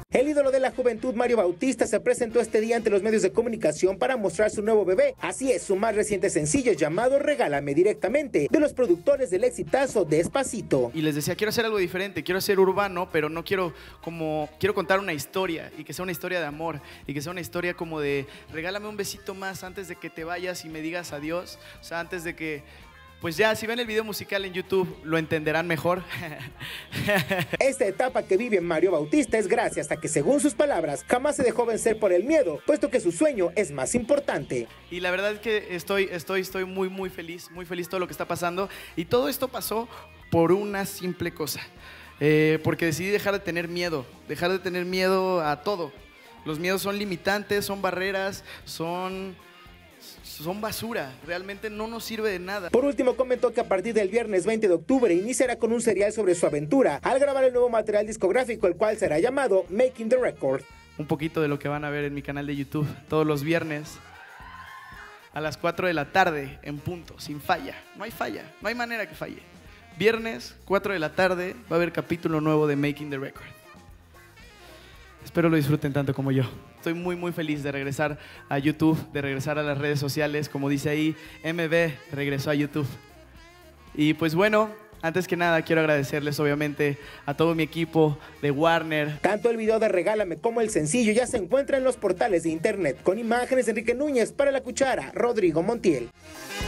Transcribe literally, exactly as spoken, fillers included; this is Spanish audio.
El ídolo de la juventud, Mario Bautista, se presentó este día ante los medios de comunicación para mostrar su nuevo bebé. Así es, su más reciente sencillo llamado Regálame, directamente de los productores del exitazo Despacito. Y les decía, quiero hacer algo diferente, quiero ser urbano, pero no quiero como, quiero contar una historia y que sea una historia de amor y que sea una historia como de regálame un besito más antes de que te vayas y me digas adiós. O sea, antes de que... Pues ya, si ven el video musical en YouTube, lo entenderán mejor. Esta etapa que vive Mario Bautista es gracias a que, según sus palabras, jamás se dejó vencer por el miedo, puesto que su sueño es más importante. Y la verdad es que estoy, estoy, estoy muy, muy feliz, muy feliz todo lo que está pasando. Y todo esto pasó por una simple cosa. Eh, porque decidí dejar de tener miedo, dejar de tener miedo a todo. Los miedos son limitantes, son barreras, son... son basura, realmente no nos sirve de nada. Por último, comentó que a partir del viernes veinte de octubre iniciará con un serial sobre su aventura al grabar el nuevo material discográfico, el cual será llamado Making the Record. Un poquito de lo que van a ver en mi canal de YouTube todos los viernes a las cuatro de la tarde en punto, sin falla, no hay falla, no hay manera que falle. Viernes, cuatro de la tarde, va a haber capítulo nuevo de Making the Record. Espero lo disfruten tanto como yo. Estoy muy, muy feliz de regresar a YouTube, de regresar a las redes sociales. Como dice ahí, M B regresó a YouTube. Y pues bueno, antes que nada quiero agradecerles obviamente a todo mi equipo de Warner. Tanto el video de Regálame como el sencillo ya se encuentran en los portales de internet. Con imágenes de Enrique Núñez, para La Cuchara, Rodrigo Montiel.